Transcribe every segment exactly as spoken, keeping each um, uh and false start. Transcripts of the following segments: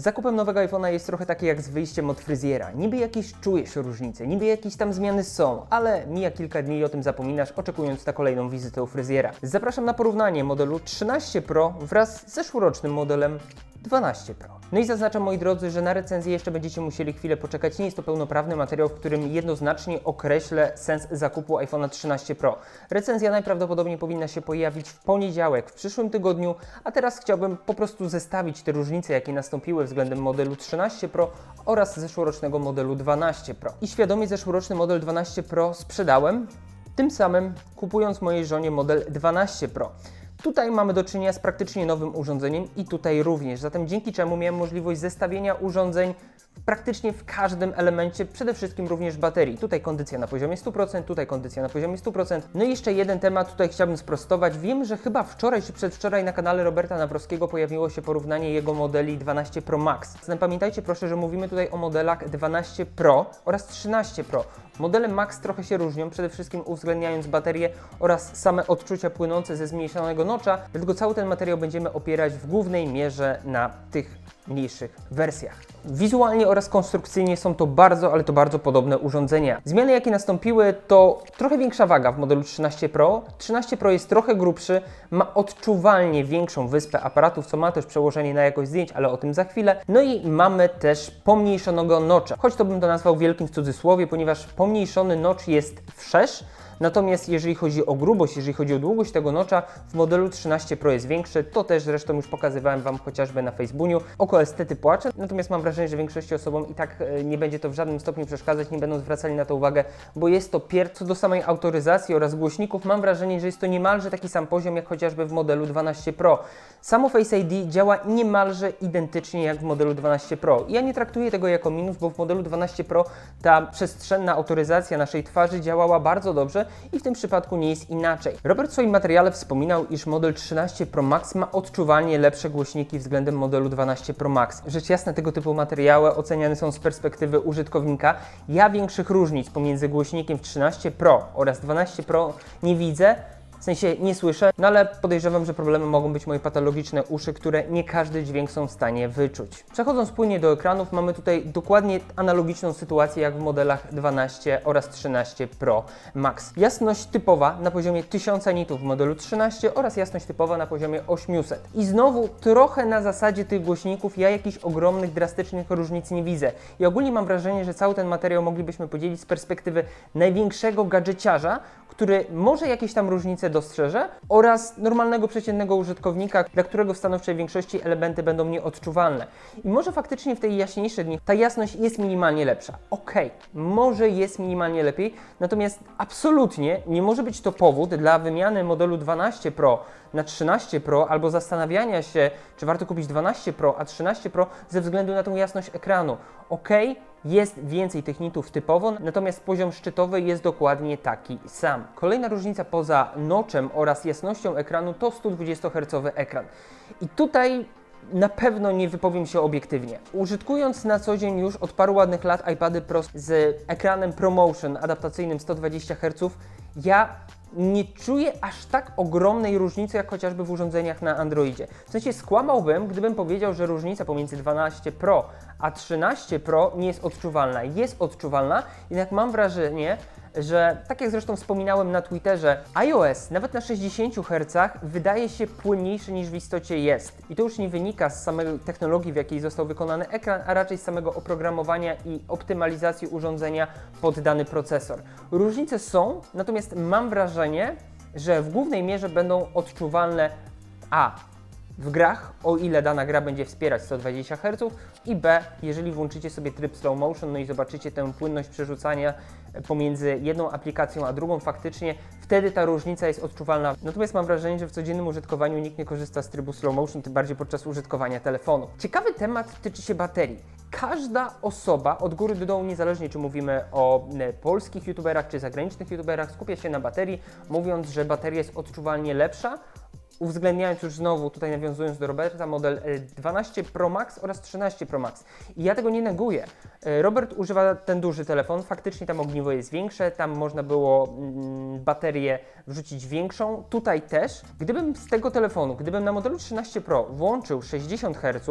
zakupem nowego iPhone'a jest trochę takie jak z wyjściem od fryzjera. Niby jakieś czujesz różnice, niby jakieś tam zmiany są, ale mija kilka dni i o tym zapominasz, oczekując na kolejną wizytę u fryzjera. Zapraszam na porównanie modelu trzynaście Pro wraz z zeszłorocznym modelem dwanaście Pro. No i zaznaczam, moi drodzy, że na recenzję jeszcze będziecie musieli chwilę poczekać. Nie jest to pełnoprawny materiał, w którym jednoznacznie określę sens zakupu iPhone'a trzynaście Pro. Recenzja najprawdopodobniej powinna się pojawić w poniedziałek, w przyszłym tygodniu, a teraz chciałbym po prostu zestawić te różnice, jakie nastąpiły względem modelu trzynaście Pro oraz zeszłorocznego modelu dwanaście Pro. I świadomie zeszłoroczny model dwanaście Pro sprzedałem, tym samym kupując mojej żonie model dwanaście Pro. Tutaj mamy do czynienia z praktycznie nowym urządzeniem i tutaj również, zatem dzięki czemu miałem możliwość zestawienia urządzeń praktycznie w każdym elemencie, przede wszystkim również baterii. Tutaj kondycja na poziomie stu procent, tutaj kondycja na poziomie stu procent. No i jeszcze jeden temat tutaj chciałbym sprostować. Wiem, że chyba wczoraj czy przedwczoraj na kanale Roberta Nawrockiego pojawiło się porównanie jego modeli dwanaście Pro Max. Zatem pamiętajcie proszę, że mówimy tutaj o modelach dwanaście Pro oraz trzynaście Pro. Modele Max trochę się różnią, przede wszystkim uwzględniając baterię oraz same odczucia płynące ze zmniejszonego nocza, dlatego cały ten materiał będziemy opierać w głównej mierze na tych mniejszych wersjach. Wizualnie oraz konstrukcyjnie są to bardzo, ale to bardzo podobne urządzenia. Zmiany, jakie nastąpiły, to trochę większa waga w modelu trzynaście Pro. trzynaście Pro jest trochę grubszy, ma odczuwalnie większą wyspę aparatów, co ma też przełożenie na jakość zdjęć, ale o tym za chwilę. No i mamy też pomniejszonego notcha, choć to bym to nazwał wielkim w cudzysłowie, ponieważ pomniejszony notch jest wszerz. Natomiast jeżeli chodzi o grubość, jeżeli chodzi o długość tego notcha, w modelu trzynaście Pro jest większy. To też zresztą już pokazywałem Wam chociażby na Facebooku. Oko estety płacze, natomiast mam wrażenie, że większości osobom i tak nie będzie to w żadnym stopniu przeszkadzać, nie będą zwracali na to uwagę, bo jest to pier... Co do samej autoryzacji oraz głośników, mam wrażenie, że jest to niemalże taki sam poziom, jak chociażby w modelu dwanaście Pro. Samo Face I D działa niemalże identycznie jak w modelu dwanaście Pro. Ja nie traktuję tego jako minus, bo w modelu dwanaście Pro ta przestrzenna autoryzacja naszej twarzy działała bardzo dobrze, i w tym przypadku nie jest inaczej. Robert w swoim materiale wspominał, iż model trzynaście Pro Max ma odczuwalnie lepsze głośniki względem modelu dwanaście Pro Max. Rzecz jasna, tego typu materiały oceniane są z perspektywy użytkownika. Ja większych różnic pomiędzy głośnikiem w trzynaście Pro oraz dwanaście Pro nie widzę. W sensie nie słyszę, no ale podejrzewam, że problemem mogą być moje patologiczne uszy, które nie każdy dźwięk są w stanie wyczuć. Przechodząc płynnie do ekranów, mamy tutaj dokładnie analogiczną sytuację jak w modelach dwanaście oraz trzynaście Pro Max. Jasność typowa na poziomie tysiąc nitów w modelu trzynaście oraz jasność typowa na poziomie osiemset. I znowu trochę na zasadzie tych głośników ja jakichś ogromnych, drastycznych różnic nie widzę. I ogólnie mam wrażenie, że cały ten materiał moglibyśmy podzielić z perspektywy największego gadżeciarza, który może jakieś tam różnice dostrzeże, oraz normalnego, przeciętnego użytkownika, dla którego w stanowczej większości elementy będą nieodczuwalne. I może faktycznie w tej jaśniejszej dni ta jasność jest minimalnie lepsza. Okej, okay, może jest minimalnie lepiej, natomiast absolutnie nie może być to powód dla wymiany modelu dwanaście Pro na trzynaście Pro albo zastanawiania się, czy warto kupić dwanaście Pro, a trzynaście Pro ze względu na tą jasność ekranu. Okej, okay, jest więcej tych nitów typowo, natomiast poziom szczytowy jest dokładnie taki sam. Kolejna różnica poza notchem oraz jasnością ekranu to sto dwudziestohercowy ekran. I tutaj na pewno nie wypowiem się obiektywnie. Użytkując na co dzień już od paru ładnych lat iPady Pro z ekranem ProMotion adaptacyjnym sto dwadzieścia herców, ja nie czuję aż tak ogromnej różnicy, jak chociażby w urządzeniach na Androidzie. W sensie skłamałbym, gdybym powiedział, że różnica pomiędzy dwanaście Pro a trzynaście Pro nie jest odczuwalna. Jest odczuwalna, jednak mam wrażenie, że tak jak zresztą wspominałem na Twitterze, iOS nawet na sześćdziesięciu hercach wydaje się płynniejszy niż w istocie jest. I to już nie wynika z samej technologii, w jakiej został wykonany ekran, a raczej z samego oprogramowania i optymalizacji urządzenia pod dany procesor. Różnice są, natomiast mam wrażenie, że w głównej mierze będą odczuwalne a. w grach, o ile dana gra będzie wspierać sto dwadzieścia herców, i B, jeżeli włączycie sobie tryb slow motion, no i zobaczycie tę płynność przerzucania pomiędzy jedną aplikacją a drugą, faktycznie wtedy ta różnica jest odczuwalna. Natomiast mam wrażenie, że w codziennym użytkowaniu nikt nie korzysta z trybu slow motion, tym bardziej podczas użytkowania telefonu. Ciekawy temat tyczy się baterii. Każda osoba od góry do dołu, niezależnie czy mówimy o polskich youtuberach czy zagranicznych youtuberach, skupia się na baterii, mówiąc, że bateria jest odczuwalnie lepsza, uwzględniając już znowu, tutaj nawiązując do Roberta, model dwanaście Pro Max oraz trzynaście Pro Max. I ja tego nie neguję. Robert używa ten duży telefon, faktycznie tam ogniwo jest większe, tam można było mm, baterię wrzucić większą, tutaj też. Gdybym z tego telefonu, gdybym na modelu trzynaście Pro włączył sześćdziesiąt herców,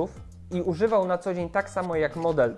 i używał na co dzień tak samo jak model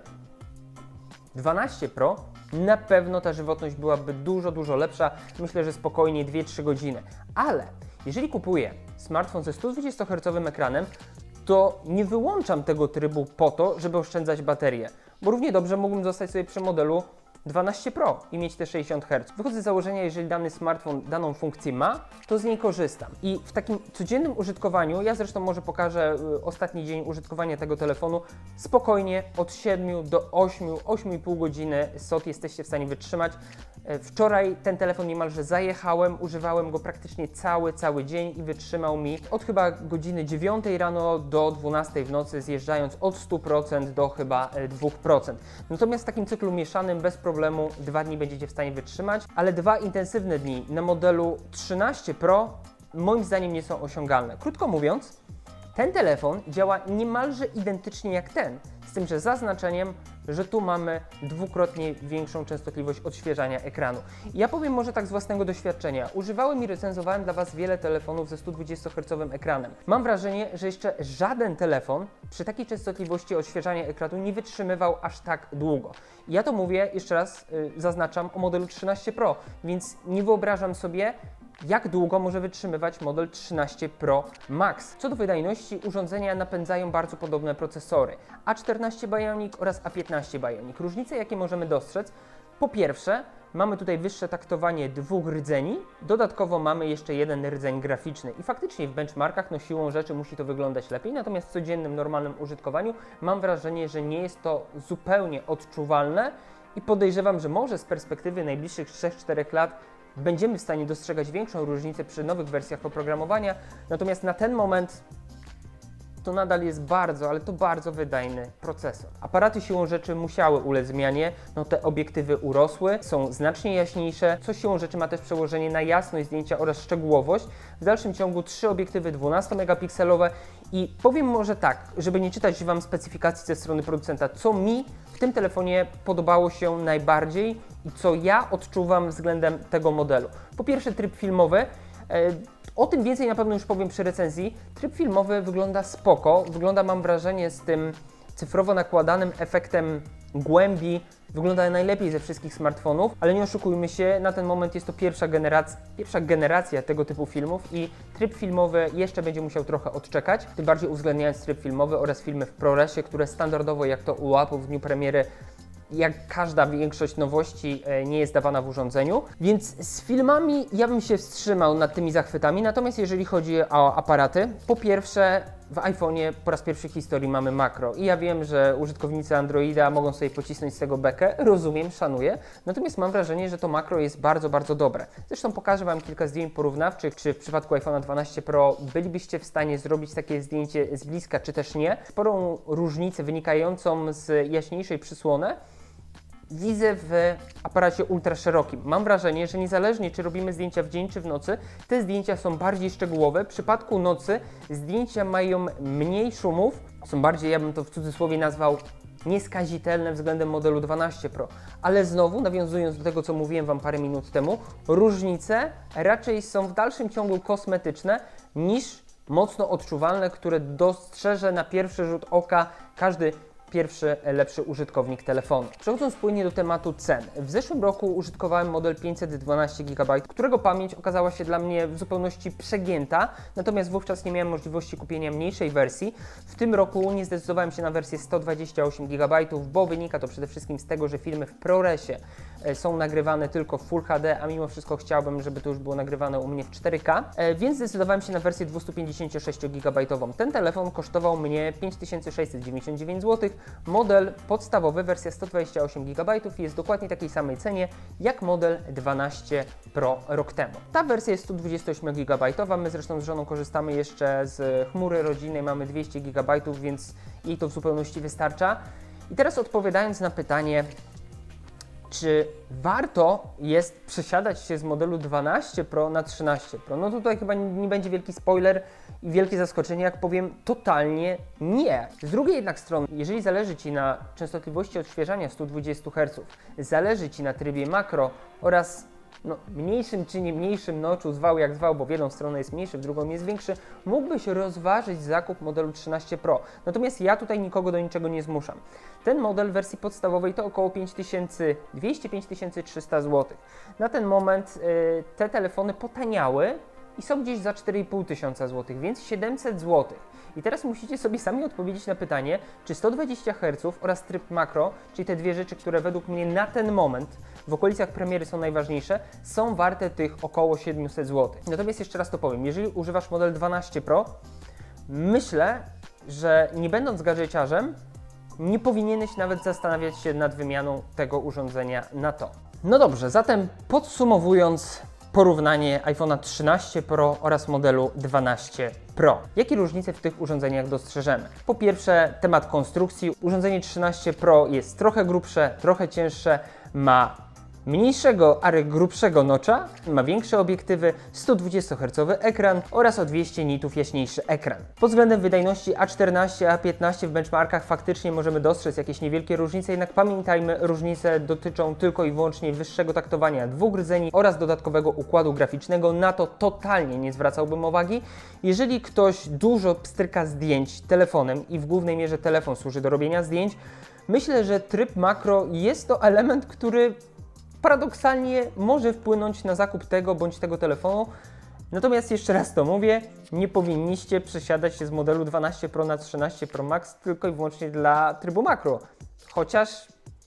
dwanaście Pro, na pewno ta żywotność byłaby dużo, dużo lepsza. Myślę, że spokojnie dwie trzy godziny. Ale jeżeli kupuję smartfon ze stu dwudziestohercowym ekranem, to nie wyłączam tego trybu po to, żeby oszczędzać baterię, bo równie dobrze mógłbym zostać sobie przy modelu dwanaście Pro i mieć te sześćdziesiąt herców. Wychodzę z założenia, jeżeli dany smartfon daną funkcję ma, to z niej korzystam. I w takim codziennym użytkowaniu, ja zresztą może pokażę y, ostatni dzień użytkowania tego telefonu, spokojnie od siedmiu do ośmiu, ośmiu i pół godziny S O T jesteście w stanie wytrzymać. Y, wczoraj ten telefon niemalże zajechałem, używałem go praktycznie cały, cały dzień i wytrzymał mi od chyba godziny dziewiątej rano do dwunastej w nocy, zjeżdżając od stu procent do chyba dwóch procent. Natomiast w takim cyklu mieszanym bez problemu dwa dni będziecie w stanie wytrzymać, ale dwa intensywne dni na modelu trzynaście Pro moim zdaniem nie są osiągalne. Krótko mówiąc, ten telefon działa niemalże identycznie jak ten, z tym, że zaznaczeniem, że tu mamy dwukrotnie większą częstotliwość odświeżania ekranu. Ja powiem może tak z własnego doświadczenia. Używałem i recenzowałem dla Was wiele telefonów ze stu dwudziestohercowym ekranem. Mam wrażenie, że jeszcze żaden telefon przy takiej częstotliwości odświeżania ekranu nie wytrzymywał aż tak długo. Ja to mówię, jeszcze raz yy, zaznaczam, o modelu trzynaście Pro, więc nie wyobrażam sobie, jak długo może wytrzymywać model trzynaście Pro Max. Co do wydajności, urządzenia napędzają bardzo podobne procesory A czternaście Bionic oraz A piętnaście Bionic. Różnice, jakie możemy dostrzec, po pierwsze, mamy tutaj wyższe taktowanie dwóch rdzeni, dodatkowo mamy jeszcze jeden rdzeń graficzny i faktycznie w benchmarkach no siłą rzeczy musi to wyglądać lepiej, natomiast w codziennym, normalnym użytkowaniu mam wrażenie, że nie jest to zupełnie odczuwalne i podejrzewam, że może z perspektywy najbliższych trzech czterech lat będziemy w stanie dostrzegać większą różnicę przy nowych wersjach oprogramowania, natomiast na ten moment to nadal jest bardzo, ale to bardzo wydajny procesor. Aparaty siłą rzeczy musiały ulec zmianie, no te obiektywy urosły, są znacznie jaśniejsze, co siłą rzeczy ma też przełożenie na jasność zdjęcia oraz szczegółowość. W dalszym ciągu trzy obiektywy dwunastomegapikselowe i powiem może tak, żeby nie czytać Wam specyfikacji ze strony producenta, co mi w tym telefonie podobało się najbardziej i co ja odczuwam względem tego modelu. Po pierwsze tryb filmowy. O tym więcej na pewno już powiem przy recenzji. Tryb filmowy wygląda spoko, wygląda, mam wrażenie, z tym cyfrowo nakładanym efektem głębi, wygląda najlepiej ze wszystkich smartfonów, ale nie oszukujmy się, na ten moment jest to pierwsza generacja, pierwsza generacja tego typu filmów i tryb filmowy jeszcze będzie musiał trochę odczekać, tym bardziej uwzględniając tryb filmowy oraz filmy w ProResie, które standardowo, jak to u Apple w dniu premiery, jak każda większość nowości nie jest dawana w urządzeniu, więc z filmami ja bym się wstrzymał nad tymi zachwytami, natomiast jeżeli chodzi o aparaty, po pierwsze w iPhone'ie po raz pierwszy w historii mamy makro i ja wiem, że użytkownicy Androida mogą sobie pocisnąć z tego bekę, rozumiem, szanuję, natomiast mam wrażenie, że to makro jest bardzo, bardzo dobre. Zresztą pokażę Wam kilka zdjęć porównawczych, czy w przypadku iPhone'a dwanaście Pro bylibyście w stanie zrobić takie zdjęcie z bliska, czy też nie. Sporą różnicę wynikającą z jaśniejszej przysłony widzę w aparacie ultra szerokim. Mam wrażenie, że niezależnie czy robimy zdjęcia w dzień czy w nocy, te zdjęcia są bardziej szczegółowe. W przypadku nocy zdjęcia mają mniej szumów, są bardziej, ja bym to w cudzysłowie nazwał, nieskazitelne względem modelu dwanaście Pro. Ale znowu, nawiązując do tego, co mówiłem Wam parę minut temu, różnice raczej są w dalszym ciągu kosmetyczne niż mocno odczuwalne, które dostrzeże na pierwszy rzut oka każdy pierwszy lepszy użytkownik telefonu. Przechodząc płynnie do tematu cen. W zeszłym roku użytkowałem model pięćset dwanaście gigabajtów, którego pamięć okazała się dla mnie w zupełności przegięta, natomiast wówczas nie miałem możliwości kupienia mniejszej wersji. W tym roku nie zdecydowałem się na wersję sto dwadzieścia osiem gigabajtów, bo wynika to przede wszystkim z tego, że filmy w ProResie są nagrywane tylko w Full H D, a mimo wszystko chciałbym, żeby to już było nagrywane u mnie w cztery K, więc zdecydowałem się na wersję dwieście pięćdziesiąt sześć gigabajtową. Ten telefon kosztował mnie pięć tysięcy sześćset dziewięćdziesiąt dziewięć złotych. Model podstawowy, wersja sto dwadzieścia osiem gigabajtów, jest dokładnie takiej samej cenie jak model dwanaście Pro rok temu. Ta wersja jest sto dwadzieścia osiem gigabajtowa, my zresztą z żoną korzystamy jeszcze z chmury rodzinnej, mamy dwieście gigabajtów, więc jej to w zupełności wystarcza. I teraz odpowiadając na pytanie, czy warto jest przesiadać się z modelu dwanaście Pro na trzynaście Pro? No tutaj chyba nie będzie wielki spoiler i wielkie zaskoczenie, jak powiem, totalnie nie. Z drugiej jednak strony, jeżeli zależy Ci na częstotliwości odświeżania stu dwudziestu herców, zależy Ci na trybie makro oraz no, mniejszym czy nie mniejszym noczu, zwał jak zwał, bo w jedną stronę jest mniejszy, w drugą jest większy, mógłbyś rozważyć zakup modelu trzynaście Pro. Natomiast ja tutaj nikogo do niczego nie zmuszam. Ten model w wersji podstawowej to około pięć tysięcy dwieście do pięć tysięcy trzysta złotych. Na ten moment yy, te telefony potaniały i są gdzieś za cztery i pół tysiąca złotych, więc siedemset złotych. I teraz musicie sobie sami odpowiedzieć na pytanie, czy sto dwadzieścia herców oraz tryb makro, czyli te dwie rzeczy, które według mnie na ten moment w okolicach premiery są najważniejsze, są warte tych około siedemset złotych. Natomiast jeszcze raz to powiem, jeżeli używasz model dwanaście Pro, myślę, że nie będąc gadżeciarzem, nie powinieneś nawet zastanawiać się nad wymianą tego urządzenia na to. No dobrze, zatem podsumowując porównanie iPhone'a trzynaście Pro oraz modelu dwanaście Pro. Jakie różnice w tych urządzeniach dostrzeżemy? Po pierwsze, temat konstrukcji. Urządzenie trzynaście Pro jest trochę grubsze, trochę cięższe, ma mniejszego, ale grubszego notcha, ma większe obiektywy, sto dwudziestohercowy ekran oraz o dwieście nitów jaśniejszy ekran. Pod względem wydajności A czternaście, A piętnaście w benchmarkach faktycznie możemy dostrzec jakieś niewielkie różnice, jednak pamiętajmy, różnice dotyczą tylko i wyłącznie wyższego taktowania dwóch rdzeni oraz dodatkowego układu graficznego. Na to totalnie nie zwracałbym uwagi. Jeżeli ktoś dużo pstryka zdjęć telefonem i w głównej mierze telefon służy do robienia zdjęć, myślę, że tryb makro jest to element, który paradoksalnie może wpłynąć na zakup tego bądź tego telefonu. Natomiast jeszcze raz to mówię, nie powinniście przesiadać się z modelu dwanaście Pro na trzynaście Pro Max tylko i wyłącznie dla trybu makro. Chociaż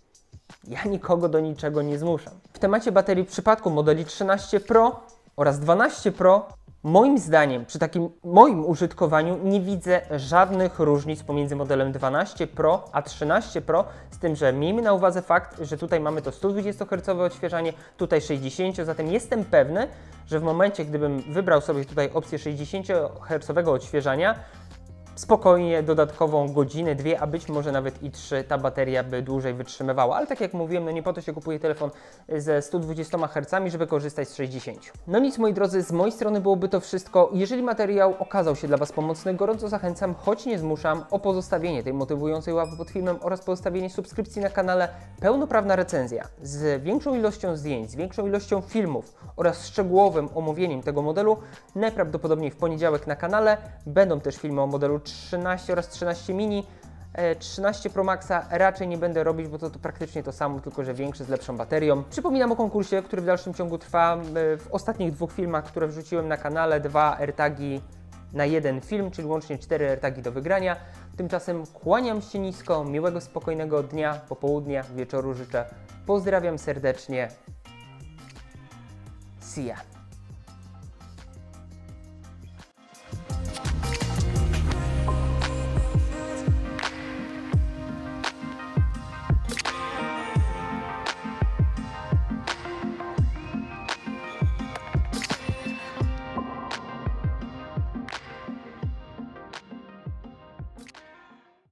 ja nikogo do niczego nie zmuszam. W temacie baterii w przypadku modeli trzynaście Pro oraz dwanaście Pro moim zdaniem, przy takim moim użytkowaniu nie widzę żadnych różnic pomiędzy modelem dwanaście Pro a trzynaście Pro, z tym, że miejmy na uwadze fakt, że tutaj mamy to sto dwudziestohercowe odświeżanie, tutaj sześćdziesiąt, zatem jestem pewny, że w momencie, gdybym wybrał sobie tutaj opcję sześćdziesięciohercowego odświeżania, spokojnie dodatkową godzinę, dwie, a być może nawet i trzy, ta bateria by dłużej wytrzymywała. Ale tak jak mówiłem, no nie po to się kupuje telefon ze sto dwudziestoma hercami, żeby korzystać z sześćdziesięciu. No nic, moi drodzy, z mojej strony byłoby to wszystko. Jeżeli materiał okazał się dla Was pomocny, gorąco zachęcam, choć nie zmuszam, o pozostawienie tej motywującej łapy pod filmem oraz pozostawienie subskrypcji na kanale. Pełnoprawna recenzja z większą ilością zdjęć, z większą ilością filmów oraz szczegółowym omówieniem tego modelu najprawdopodobniej w poniedziałek na kanale. Będą też filmy o modelu trzynaście oraz trzynaście mini. trzynaście Pro Maxa raczej nie będę robić, bo to, to praktycznie to samo, tylko że większy, z lepszą baterią. Przypominam o konkursie, który w dalszym ciągu trwa. W ostatnich dwóch filmach, które wrzuciłem na kanale, dwa AirTagi na jeden film, czyli łącznie cztery AirTagi do wygrania. Tymczasem kłaniam się nisko, miłego, spokojnego dnia, popołudnia, wieczoru życzę. Pozdrawiam serdecznie. See ya.